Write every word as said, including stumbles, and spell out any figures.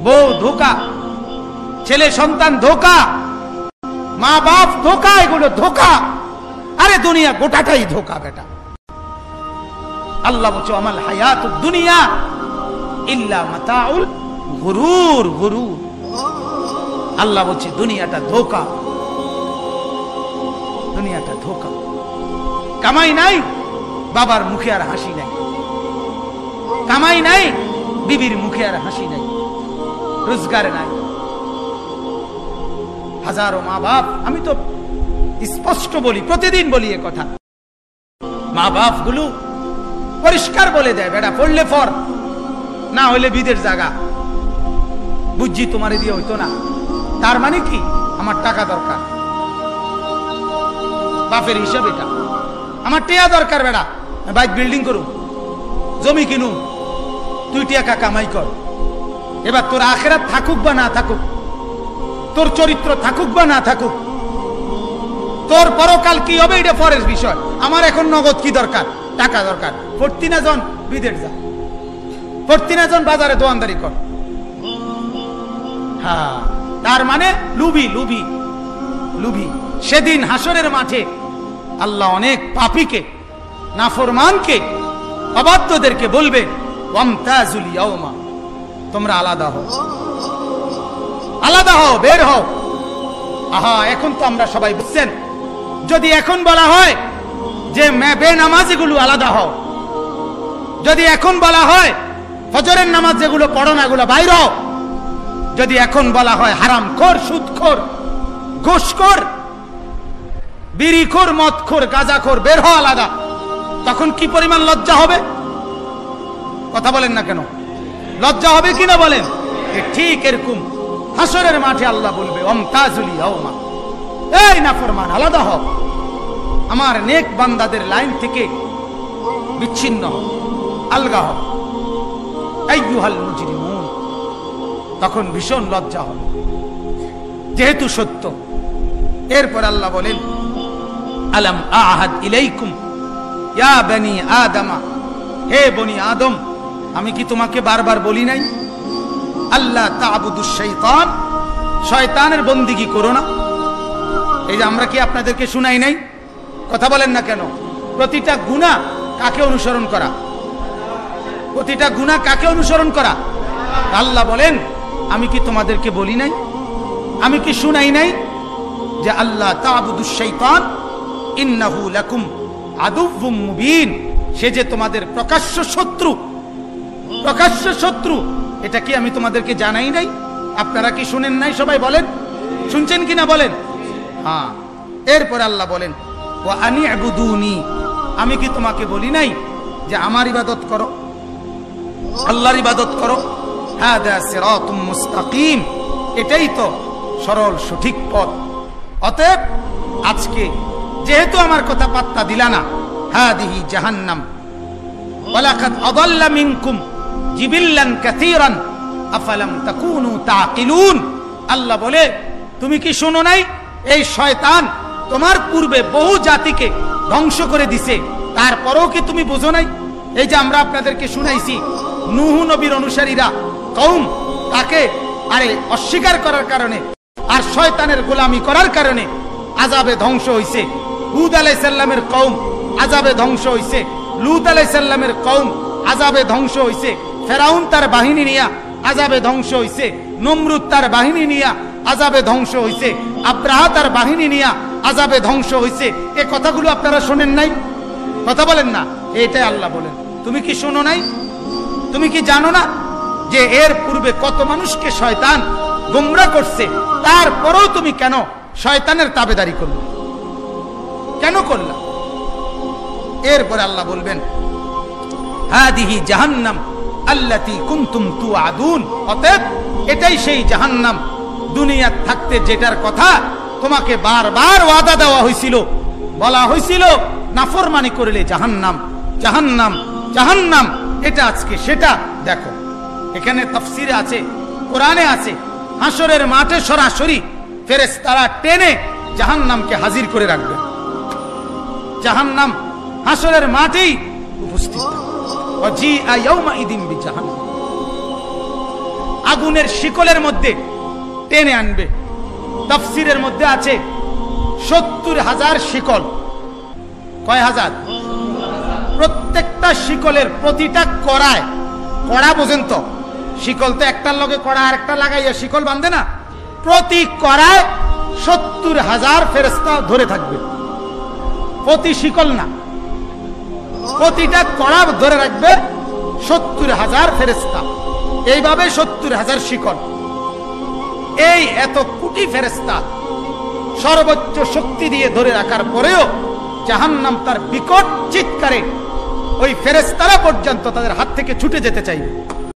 বউ ধোকা, ছেলে সন্তান ধোকা, মা বাপ ধোকা, এগুলো ধোকা। আরে দুনিয়া গোটাটাই ধোকা বেটা। আল্লাহ বলছে আমাল হায়াতুদ দুনিয়া ইল্লা মাতাউল গুরুর। গুরুর আল্লাহ বলছে দুনিয়াটা ধোকা, দুনিয়াটা ধোকা। কামাই নাই, বাবার মুখে আর হাসি নাই। কামাই নাই, বিবির মুখে আর হাসি নাই। রোজগার নাই। হাজারো মা বাপ, আমি তো স্পষ্ট বলি, প্রতিদিন বলি এ কথা, মা বাপ গুলো পরিষ্কার বলে দেয় বেটা পড়লে ফর, না হইলে বিদের জায়গা। বুঝছি তোমারে দিয়ে হইতো না, তার মানে কি আমার টাকা দরকার। বাপের হিসাব এটা, আমার টিয়া দরকার বেটা, বাইক বিল্ডিং করুন, জমি কিনুন, তুই টাকা কামাই কর। এবার তোর আখেরাত থাকুক বা না থাকুক, তোর চরিত্র থাকুক বা না থাকুক, তোর পরকাল কি হবে এটা পরের বিষয়। আমার এখন নগদ কি দরকার? টাকা দরকার। পড়তি না জন বিদেশ যা, পড়তি না জন বাজারে দোয়ানদারি কর। হ্যাঁ, তার মানে লুবি, লুবি, লুবি। সেদিন হাসরের মাঠে আল্লাহ অনেক পাপীকে, নাফরমানকে, অবাধ্যদেরকে বলবে ওয়ামতাজুল ইয়াওমা, তোমরা আলাদা হও, আলাদা হও, বের হও। আহা, এখন তো আমরা সবাই বুঝছেন, যদি এখন বলা হয় যে বেনামাজি গুলো আলাদা হও, যদি এখন বলা হয় ফজরের নামাজ যেগুলো পড়ো না এগুলো বাইর হও, যদি এখন বলা হয় হারামখোর, সুদখোর, ঘুষখোর, বিড়িখোর, মদখোর, গাঁজাখোর, বের হও আলাদা, তখন কি পরিমাণ লজ্জা হবে? কথা বলেন না কেন? লজ্জা হবে কিনা বলেন? ঠিক এরকম হাসরের মাঠে আল্লাহ বলবে ওয়ামতাজুল ইয়াওমা, এই নাফরমান আলাদা হও, আমার নেক বান্দাদের লাইন থেকে বিচ্ছিন্ন হও, আলগা হও। আইয়ুহাল মুজরিমুন, তখন ভীষণ লজ্জা হবে, যেহেতু সত্য। এরপর আল্লাহ বলেন আলাম আহাদ ইলাইকুম ইয়া বনি আদমা, হে বনি আদম, আমি কি তোমাকে বারবার বলি নাই আল্লাহ তা'বুদুশ শাইতান, শয়তানের বন্দিগি করো না? এই যে আমরা কি আপনাদেরকে শুনাই নাই? কথা বলেন না কেন? প্রতিটা গুনাহ কাকে অনুসরণ করা? প্রতিটা গুনাহ কাকে অনুসরণ করা? আল্লাহ বলেন আমি কি তোমাদেরকে বলি নাই, আমি কি শুনাই নাই যে আল্লাহ তা'বুদুশ শাইতান ইন্নাহু লাকুম আদুউম মুবিন, সে যে তোমাদের প্রকাশ্য শত্রু, প্রকাশ্য শত্রু। এটা কি আমি তোমাদেরকে জানাই নাই? আপনারা কি শুনেন নাই? সবাই বলেন, শুনছেন কিনা বলেন? হ্যাঁ। এরপর আল্লাহ বলেন ওয়া আনি'বুদুনি, আমি কি তোমাকে বলি নাই যে আমার ইবাদত করো, আল্লাহর ইবাদত করো? হাদা সিরাতুম মুস্তাকিম, এটাই তো সরল সঠিক পথ। অতএব আজকে যেহেতু আমার কথা পাত্তা দিলা না, হাদিহি জাহান্নাম ওয়ালাকাদ আদাল্লা মিনকুম জিবিল্লান কাসীরান আফালাম তাকুনু তাকিলুন। আল্লাহ বলে তুমি কি শোনো নাই, এই শয়তান তোমার পূর্বে বহু জাতিকে ধ্বংস করে দিছে, তারপরেও কি তুমি বোঝো নাই? এই যে আমরা আপনাদেরকে শুনাইছি, নূহ নবীর অনুসারীরা কওম তাকে আরে অস্বীকার করার কারণে আর শয়তানের গোলামি করার কারণে আযাবে ধ্বংস হইছে। হুদ আলাইহিস সালামের কওম আযাবে ধ্বংস হইছে, লূত আলাইহিস সালামের কওম আযাবে ধ্বংস হইছে, ফেরাউন তার বাহিনী নিয়া আযাবে ধ্বংস হইছে, নমরুদ তার বাহিনী নিয়া আযাবে ধ্বংস হইছে, আব্রাহা তার বাহিনী নিয়া আযাবে ধ্বংস হইছে। এই কথাগুলো আপনারা শোনেন নাই? কথা বলেন না। এটাই আল্লাহ বলেন তুমি কি শোনো নাই? তুমি কি জানো না যে এর পূর্বে কত মানুষকে শয়তান গোমরা করছে, তারপরেও তুমি কেন শয়তানের তাবেদারি করলে? কেন করলা? এরপরে আল্লাহ বলবেন হাদিহি জাহান্নাম আল্লাতী কুনতুম তুআদুন, অতএব এটাই সেই জাহান্নাম দুনিয়ায় থাকতে যেটার কথা তোমাকে বারবার ওয়াদা দেওয়া হয়েছিল, বলা হয়েছিল নাফরমানি করলে জাহান্নাম, জাহান্নাম, জাহান্নাম। এটা আজকে সেটা। দেখো এখানে তাফসিরে আছে, কোরআনে আছে, হাসরের মাঠে সরাসরি ফেরেশতারা টেনে জাহান্নামকে হাজির করে রাখবে। জাহান্নাম হাসরের মাঠেই উপস্থিত। আগুনের শিকলের মধ্যে টেনে আনবে। তাফসিরের মধ্যে আছে সত্তর হাজার শিকল। কয় হাজার? প্রত্যেকটা শিকলের প্রতিটা কড়ায়, কড়া পর্যন্ত, শিকল তো একটার লগে কড়া আরেকটা লাগাইয়া শিকল বাঁধে না, প্রতি কড়ায় সত্তর হাজার ফেরেশতা ধরে থাকবে। প্রতি শিকল না, প্রতিটা কড়া ধরে রাখবে সত্তর হাজার ফেরেশতা। এইভাবে সত্তর হাজার শিকল। এই এত কোটি ফেরেশতা সর্বোচ্চ শক্তি দিয়ে ধরে রাখার পরেও জাহান্নাম তার বিকট চিৎকারে ওই ফেরেশতারা পর্যন্ত তাদের হাত থেকে ছুটে যেতে চাইবে।